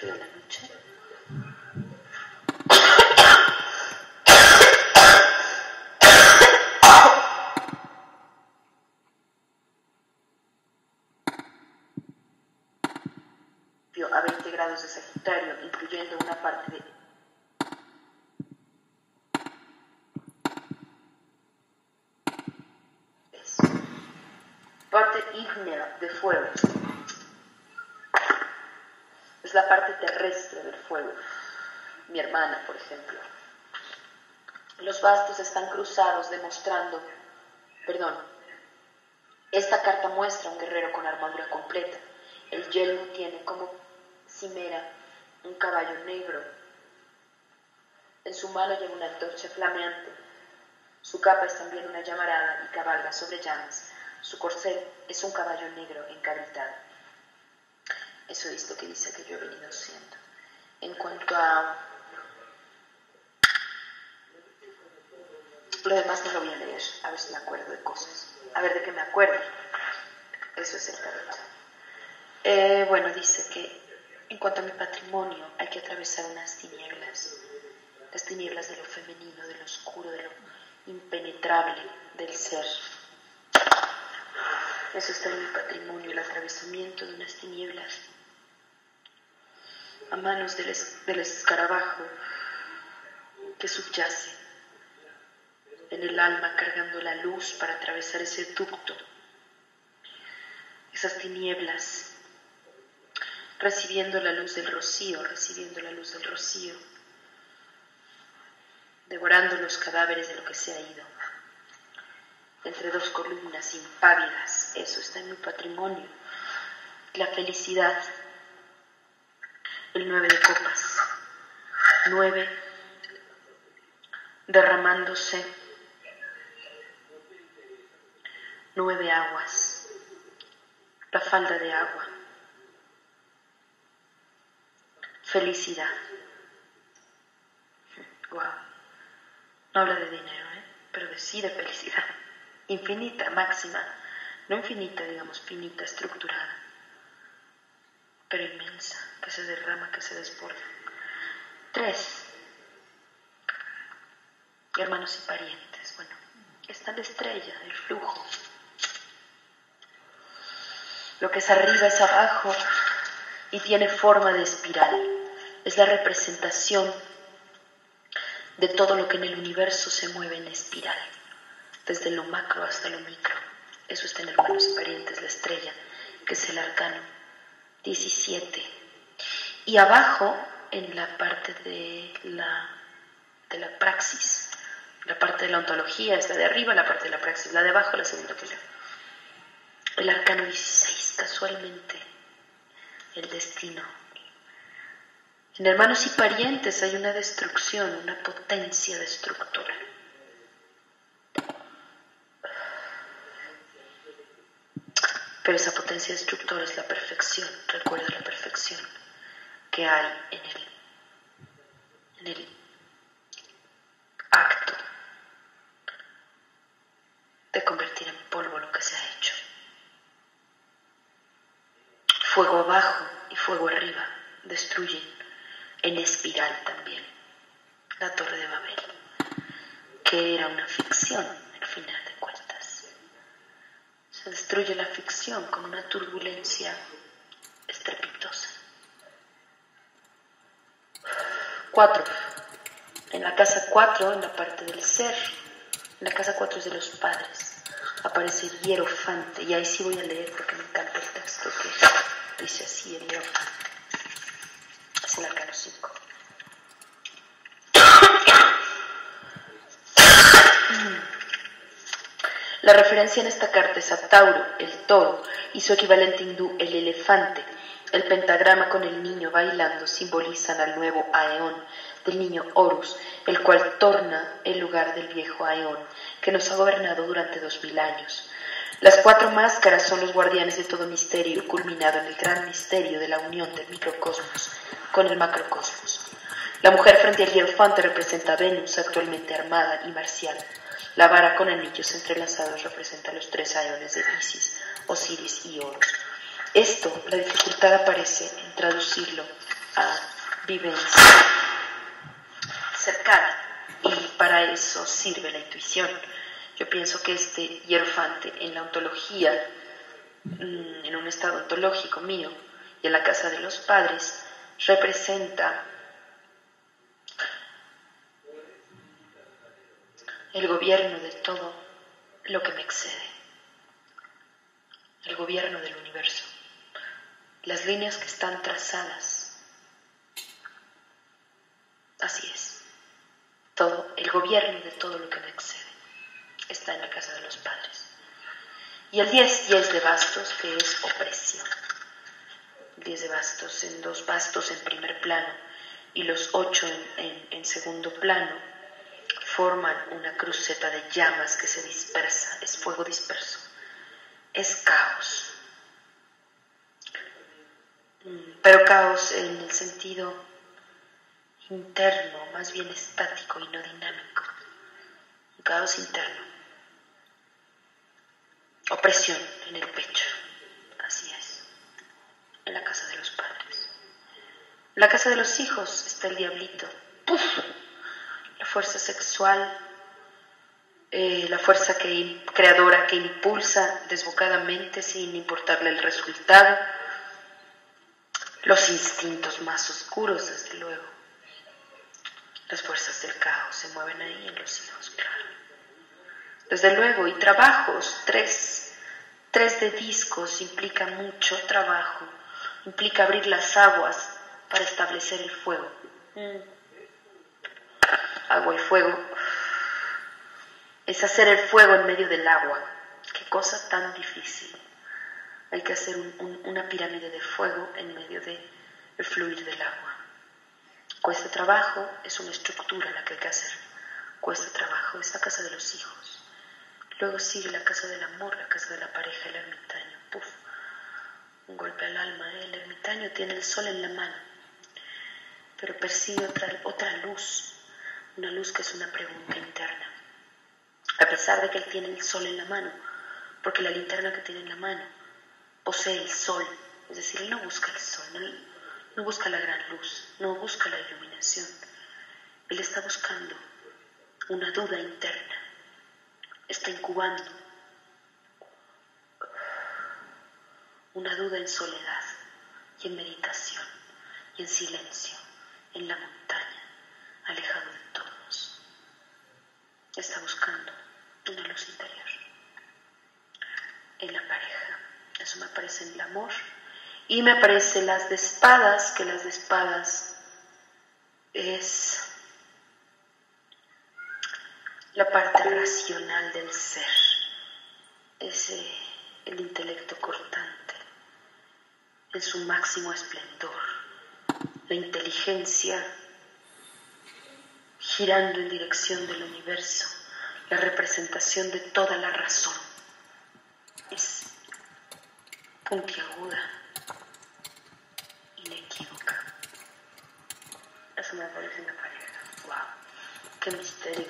8 de la noche. A 20 grados de Sagitario, incluyendo una parte de parte ígnea de fuego. Es la parte terrestre del fuego. Mi hermana, por ejemplo. Los bastos están cruzados demostrando, esta carta muestra a un guerrero con armadura completa. El yelmo tiene como cimera un caballo negro. En su mano lleva una antorcha flameante. Su capa es también una llamarada y cabalga sobre llamas. Su corcel es un caballo negro encabritado. Eso es lo que dice que yo he venido siendo. En cuanto a lo demás no lo voy a leer, a ver si me acuerdo de cosas. A ver de qué me acuerdo. Eso es el tarot. Bueno, dice que en cuanto a mi patrimonio hay que atravesar unas tinieblas. Las tinieblas de lo femenino, de lo oscuro, de lo impenetrable del ser. Eso está en mi patrimonio, el atravesamiento de unas tinieblas a manos del escarabajo que subyace en el alma cargando la luz para atravesar ese ducto, esas tinieblas, recibiendo la luz del rocío, devorando los cadáveres de lo que se ha ido, entre dos columnas impávidas. Eso está en mi patrimonio. La felicidad, el 9 de copas, 9 derramándose, 9 aguas, la falda de agua, felicidad. Wow. No habla de dinero, pero sí de felicidad. Infinita, máxima, no infinita, digamos, finita, estructurada, pero inmensa, que se derrama, que se desborda. 3. Hermanos y parientes. Bueno, está la estrella, el flujo. Lo que es arriba es abajo y tiene forma de espiral. Es la representación de todo lo que en el universo se mueve en espiral, desde lo macro hasta lo micro. Eso está en Hermanos y Parientes, la estrella, que es el arcano 17. Y abajo, en la parte de la praxis, la parte de la ontología, está de arriba, la parte de la praxis, la de abajo, la segunda fila. El arcano 16, casualmente, el destino. En Hermanos y Parientes hay una destrucción, una potencia destructora. Pero esa potencia destructora es la perfección. Recuerda la perfección que hay en el acto de convertir en polvo lo que se ha hecho. Fuego abajo y fuego arriba destruyen en espiral también la Torre de Babel, que era una ficción al final de cuentas. Se destruye la ficción con una turbulencia estrepitosa. 4. En la casa 4, en la parte del ser, en la casa 4 es de los padres, aparece el hierofante, y ahí sí voy a leer porque me encanta el texto que dice así, el hierofante. Es el arcano 5. La referencia en esta carta es a Tauro, el toro, y su equivalente hindú, el elefante. El pentagrama con el niño bailando simbolizan al nuevo Aeón del niño Horus, el cual torna el lugar del viejo Aeón, que nos ha gobernado durante 2000 años. Las 4 máscaras son los guardianes de todo misterio, culminado en el gran misterio de la unión del microcosmos con el macrocosmos. La mujer frente al hierofante representa a Venus, actualmente armada y marcial. La vara con anillos entrelazados representa los 3 aeones de Isis, Osiris y Horus. La dificultad aparece en traducirlo vivencia cercana, y para eso sirve la intuición. Yo pienso que este hierofante en la ontología, en un estado ontológico mío y en la casa de los padres, representa el gobierno de todo lo que me excede, el gobierno del universo, las líneas que están trazadas. Así es, todo el gobierno de todo lo que me excede está en la casa de los padres. Y el 10 de bastos, que es opresión. El 10 de bastos, en 2 bastos en primer plano y los 8 en segundo plano, forman una cruceta de llamas que se dispersa, es fuego disperso, es caos. Pero caos en el sentido interno, más bien estático y no dinámico. Un caos interno. Opresión en el pecho, así es, en la casa de los padres. En la casa de los hijos está el diablito. ¡Puf! La fuerza sexual, la fuerza creadora que impulsa desbocadamente sin importarle el resultado. Los instintos más oscuros, desde luego. Las fuerzas del caos se mueven ahí en los hijos, claro. Desde luego, y trabajos, 3 de discos implica mucho trabajo, implica abrir las aguas para establecer el fuego. Agua y fuego es hacer el fuego en medio del agua. Qué cosa tan difícil. Hay que hacer una pirámide de fuego en medio del fluir del agua. Cuesta trabajo, es una estructura la que hay que hacer. Cuesta trabajo, es la casa de los hijos. Luego sigue la casa del amor, la casa de la pareja, el ermitaño. Puf, un golpe al alma. El ermitaño tiene el sol en la mano, pero percibe otra luz, una luz que es una pregunta interna. A pesar de que él tiene el sol en la mano, porque la linterna que tiene en la mano posee el sol, es decir, él no busca el sol, no busca la gran luz, no busca la iluminación. Él está buscando una duda interna, está incubando una duda en soledad y en meditación y en silencio, en la montaña, alejado de todos. Está buscando una luz interior en la pareja. Eso me aparece en el amor. Y me aparece las de espadas, que las de espadas es la parte racional del ser, es el intelecto cortante en su máximo esplendor, la inteligencia girando en dirección del universo, la representación de toda la razón. Es puntiaguda, inequívoca. Eso me aparece en la pareja. ¡Wow! ¡Qué misterio!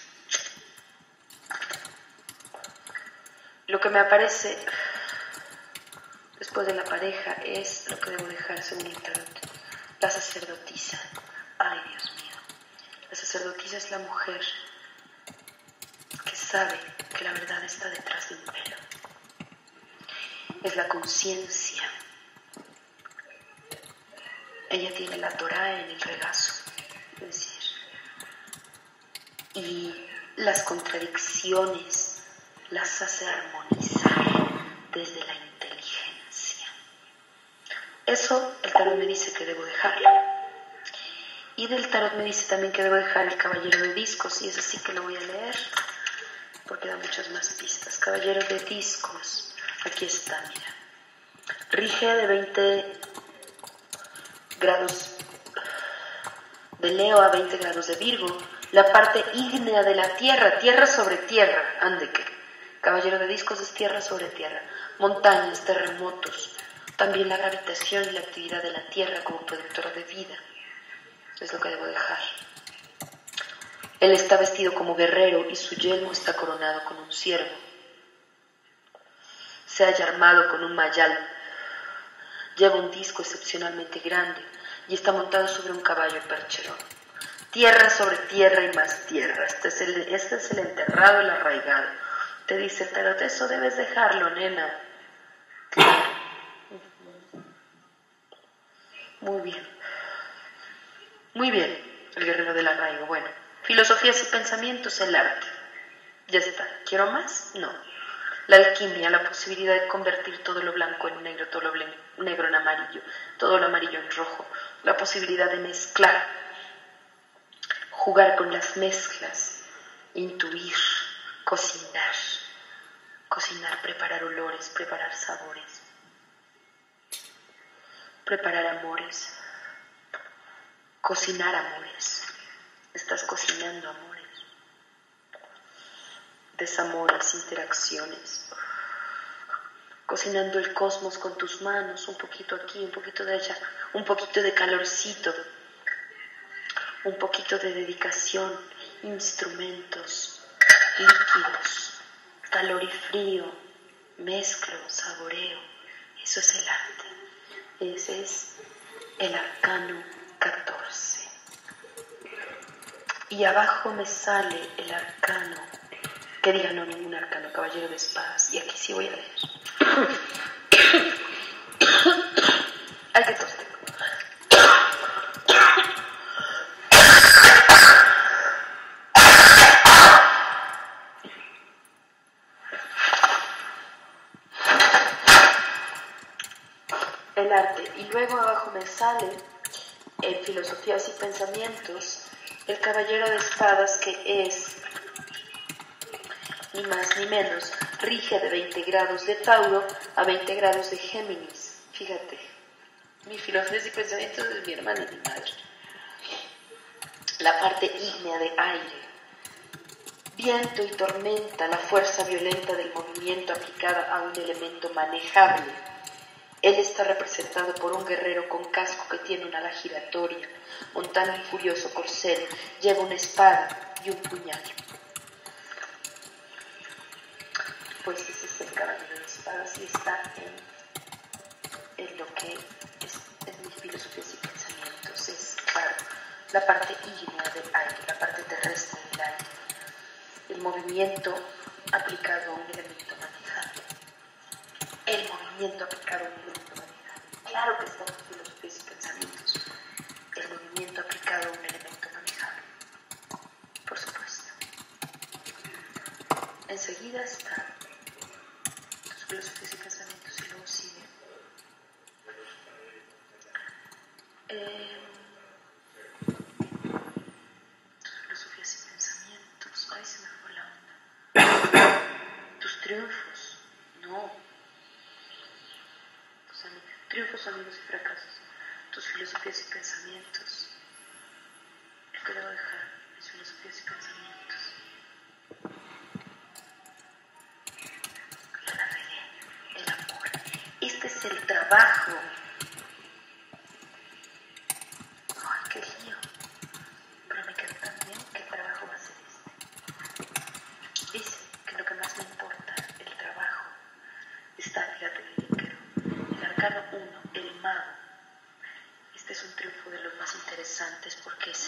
Lo que me aparece después de la pareja es lo que debo dejar según el tarot. La sacerdotisa. ¡Ay, Dios mío! La sacerdotisa es la mujer que sabe que la verdad está detrás de un velo. Es la conciencia. Ella tiene la Torá en el regazo, es decir, y las contradicciones las hace armonizar desde la inteligencia. Eso el tarot me dice que debo dejarlo. Y del tarot me dice también que debo dejar el Caballero de Discos, y eso sí que lo voy a leer porque da muchas más pistas. Caballero de Discos, aquí está, mira. Rige de 20 grados de Leo a 20 grados de Virgo, la parte ígnea de la tierra, tierra sobre tierra, ande que. Caballero de Discos es tierra sobre tierra, montañas, terremotos, también la gravitación y la actividad de la tierra como productora de vida. Es lo que debo dejar. Él está vestido como guerrero y su yelmo está coronado con un ciervo. Se halla armado con un mayal. Lleva un disco excepcionalmente grande y está montado sobre un caballo percherón. Tierra sobre tierra y más tierra. Este es el enterrado, el arraigado. Te dice el tarot, eso debes dejarlo, nena. Claro. Muy bien. Muy bien, el guerrero del arraigo. Bueno, filosofías y pensamientos, el arte. Ya está. ¿Quiero más? No. La alquimia, la posibilidad de convertir todo lo blanco en negro, todo lo negro en amarillo, todo lo amarillo en rojo. La posibilidad de mezclar, jugar con las mezclas, intuir, cocinar. Cocinar, preparar olores, preparar sabores, preparar amores, cocinar amores. Estás cocinando amores, desamores, interacciones, cocinando el cosmos con tus manos, un poquito aquí, un poquito de allá, un poquito de calorcito, un poquito de dedicación, instrumentos, líquidos, calor y frío, mezclo, saboreo. Eso es el arte. Ese es el arcano 14. Y abajo me sale el arcano, que diga no, ningún arcano, caballero de espadas. Y aquí sí voy a leer. Ay, qué tos tengo. El arte. Y luego abajo me sale en filosofías y pensamientos el caballero de espadas, que es ni más ni menos, rige de 20 grados de Tauro a 20 grados de Géminis. Fíjate, mis filosofías y pensamientos de mi hermana y mi madre. La parte ígnea de aire, viento y tormenta, la fuerza violenta del movimiento aplicada a un elemento manejable. Él está representado por un guerrero con casco que tiene una ala giratoria, montando un furioso corcel, lleva una espada y un puñal. Pues ese es el caballero de espadas y está en lo que es en mis filosofías y pensamientos. Es, claro, la parte ígnea del aire, la parte terrestre del aire, el movimiento aplicado a un elemento manejable. El movimiento aplicado a un elemento manejable. Claro que está en mis filosofías y pensamientos. El movimiento aplicado a un elemento manejable. Por supuesto. Enseguida está filosofías y pensamientos y luego sigue filosofías y pensamientos. Ay, se me fue la onda. Tus triunfos, no. Triunfos, amigos y fracasos. Tus filosofías y pensamientos. Lo que debo dejar, mis filosofías y pensamientos. La navegué, el amor. Este es el trabajo. Ay, qué lío. Pero me quedó tan bien que el trabajo va a ser este. Dice que lo que más me importa, el trabajo, está, fíjate bien, el arcano 1, el mago. Este es un triunfo de los más interesantes porque es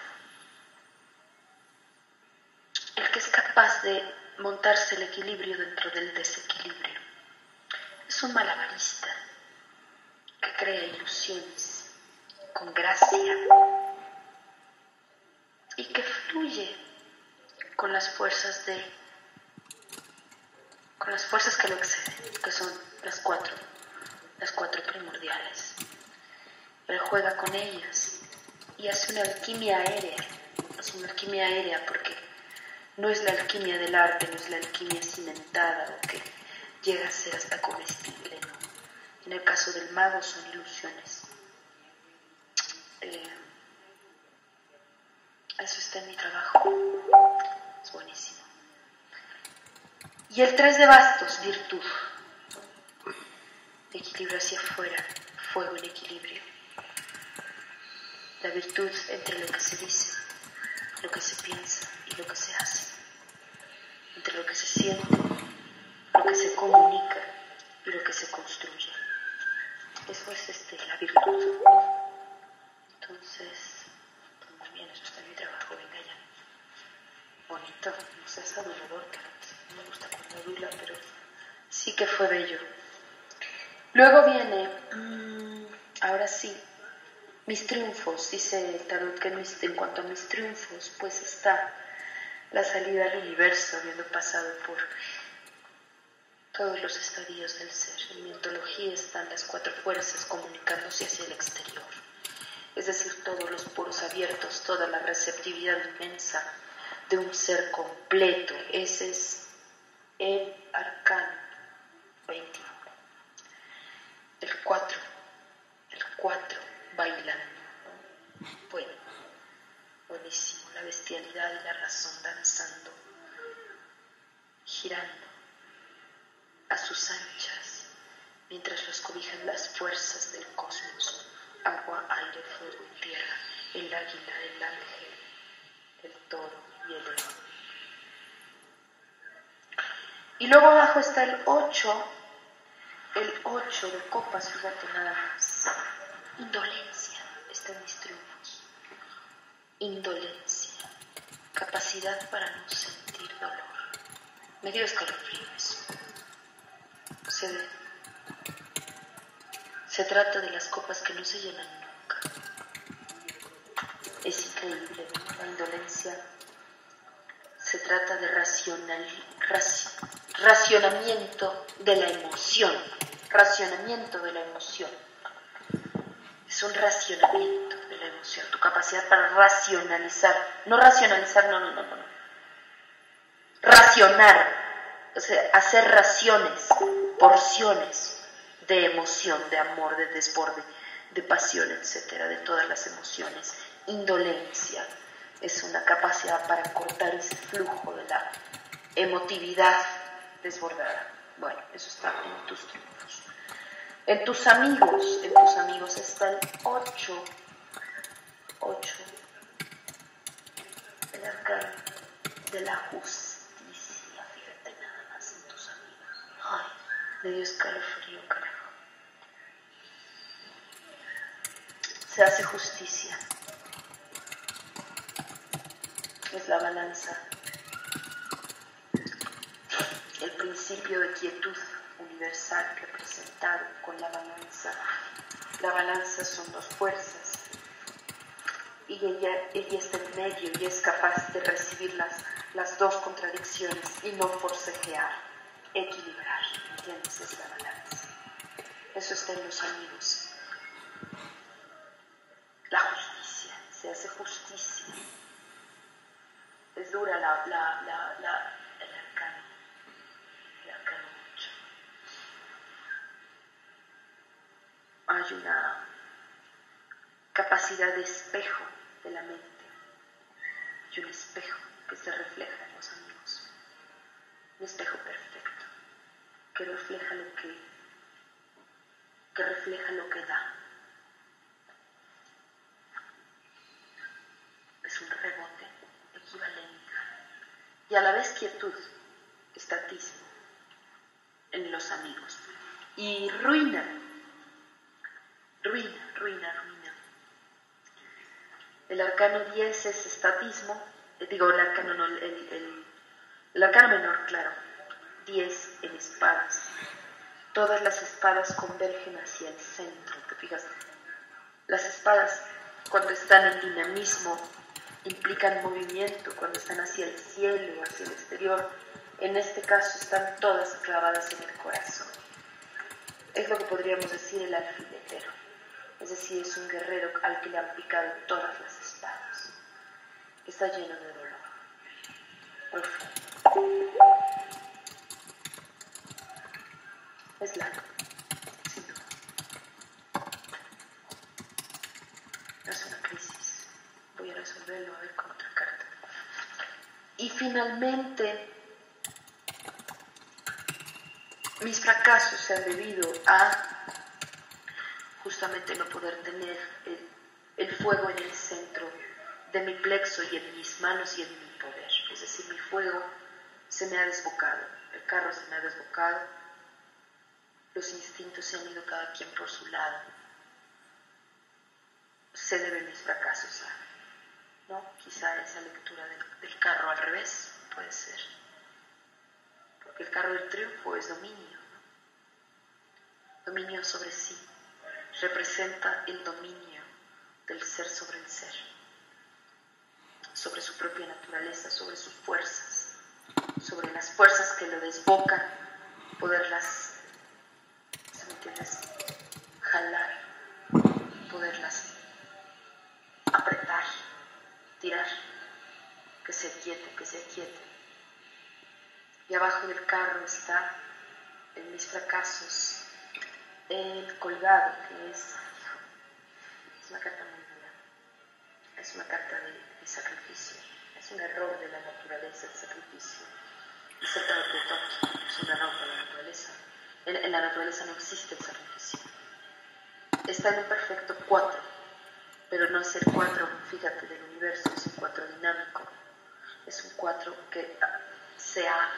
el que es capaz de montarse el equilibrio dentro del desequilibrio. Es un malabarista que crea ilusiones con gracia y que fluye con las fuerzas que lo exceden, que son las cuatro primordiales. Él juega con ellas y hace una alquimia aérea. Es una alquimia aérea porque no es la alquimia del arte, no es la alquimia cimentada o que llega a ser hasta comestible, ¿no? En el caso del mago son ilusiones. Eso está en mi trabajo. Es buenísimo. Y el 3 de bastos, virtud. Equilibrio hacia afuera, fuego en equilibrio. La virtud entre lo que se dice, lo que se piensa y lo que se hace. Entre lo que se siente, lo que se comunica y lo que se construye. Eso es la virtud. me gusta cuando adula, pero sí que fue bello. Luego viene, ahora sí, mis triunfos. Dice el tarot que en cuanto a mis triunfos, pues está la salida al universo, habiendo pasado por todos los estadios del ser. En mi ontología están las 4 fuerzas comunicándose hacia el exterior, es decir, todos los poros abiertos, toda la receptividad inmensa de un ser completo. Ese es el arcano 21. El 4 bailando. Bueno, buenísimo, la bestialidad y la razón danzando, girando a sus anchas, mientras los cobijan las fuerzas del cosmos, agua, aire, fuego y tierra, el águila, el ángel, el toro y el león. Y luego abajo está el 8 de copas, fíjate nada más. Indolencia está en mis triunfos. Indolencia, capacidad para no sentir dolor. Me dio escalofrío eso. Se trata de las copas que no se llenan nunca. Es increíble, ¿no? La indolencia se trata de racionamiento de la emoción. Racionamiento de la emoción. Es un racionamiento de la emoción. Tu capacidad para racionalizar. No racionalizar, no. Racionar. O sea, hacer raciones, porciones de emoción, de amor, de desborde, de pasión, etcétera, de todas las emociones. Indolencia es una capacidad para cortar ese flujo de la emotividad desbordada. Bueno, eso está en tus triunfos. En tus amigos está el 8, el arcano de la justicia. Fíjate nada más en tus amigos. Ay, me dio escalofrío, carajo. Se hace justicia. Es la balanza. El principio de quietud universal representado con la balanza. La balanza son 2 fuerzas y ella está en medio y es capaz de recibir las 2 contradicciones y no forcejear, equilibrar, ¿entiendes? Es la balanza. Eso está en los amigos. La justicia, se hace justicia. Es dura el arcano 8. Hay una capacidad de espejo de la mente y un espejo que se refleja en los amigos, un espejo perfecto que refleja lo que da. Es un rebote equivalente y a la vez quietud, estatismo en los amigos y ruina. El arcano 10 es estatismo, el arcano no, el arcano menor, claro, 10 en espadas. Todas las espadas convergen hacia el centro, ¿te fijas? Las espadas cuando están en dinamismo implican movimiento, cuando están hacia el cielo, hacia el exterior. En este caso están todas clavadas en el corazón. Es lo que podríamos decir el alfiletero. Es decir, es un guerrero al que le han picado todas las espadas. Está lleno de dolor. Profundo. Es largo, sin duda. Es una crisis. Voy a resolverlo, a ver con otra carta. Y finalmente, mis fracasos se han debido a justamente no poder tener el fuego en el centro de mi plexo y en mis manos y en mi poder. Es decir, mi fuego se me ha desbocado, el carro se me ha desbocado, los instintos se han ido cada quien por su lado. Se deben mis fracasos a, ¿no? Quizá esa lectura del carro al revés, puede ser. que el carro del triunfo es dominio, dominio sobre sí, representa el dominio del ser sobre el ser, sobre su propia naturaleza, sobre sus fuerzas, sobre las fuerzas que lo desbocan, poderlas, ¿me entiendes?, jalar, poderlas apretar, tirar, que se aquiete. Y abajo del carro está, en mis fracasos, el colgado, que es una carta muy dura, es una carta de sacrificio, es un error de la naturaleza el sacrificio. Es el tarot de Tolkien, es un error de la naturaleza. En la naturaleza no existe el sacrificio. Está en un perfecto 4, pero no es el 4, fíjate, del universo, es un 4 dinámico. Es un 4 que se ha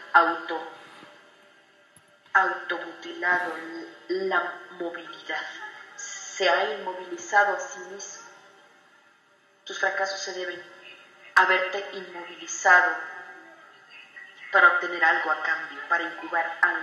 automutilado la movilidad, se ha inmovilizado a sí mismo. Tus fracasos se deben haberte inmovilizado para obtener algo a cambio, para incubar algo.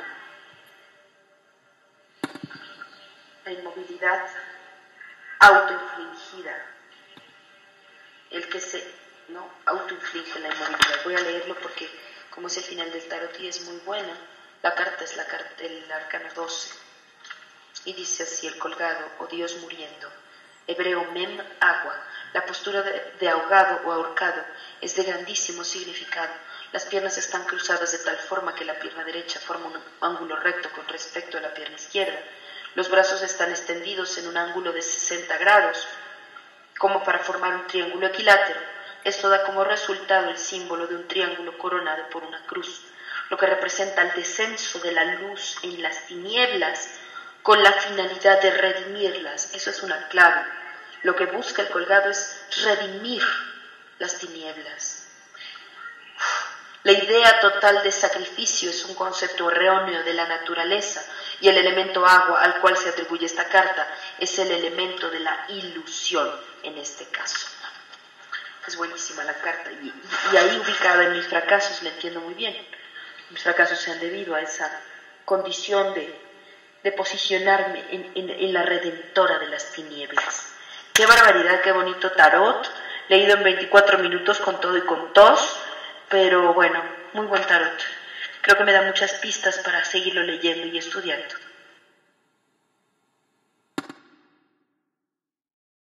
La inmovilidad autoinfligida, el que se autoinflige la inmovilidad. Voy a leerlo porque como es el final del tarot y es muy buena, la carta es el arcano 12 y dice así: el colgado o Dios muriendo, hebreo mem, agua. La postura de ahogado o ahorcado es de grandísimo significado. Las piernas están cruzadas de tal forma que la pierna derecha forma un ángulo recto con respecto a la pierna izquierda. Los brazos están extendidos en un ángulo de 60 grados, como para formar un triángulo equilátero. Esto da como resultado el símbolo de un triángulo coronado por una cruz, lo que representa el descenso de la luz en las tinieblas con la finalidad de redimirlas. Eso es una clave. Lo que busca el colgado es redimir las tinieblas. La idea total de sacrificio es un concepto erróneo de la naturaleza, y el elemento agua al cual se atribuye esta carta es el elemento de la ilusión en este caso. Es buenísima la carta y ahí ubicada en mis fracasos la entiendo muy bien. Mis fracasos se han debido a esa condición de posicionarme en la redentora de las tinieblas. Qué barbaridad, qué bonito tarot, leído en 24 minutos con todo y con tos, pero bueno, muy buen tarot. Creo que me da muchas pistas para seguirlo leyendo y estudiando.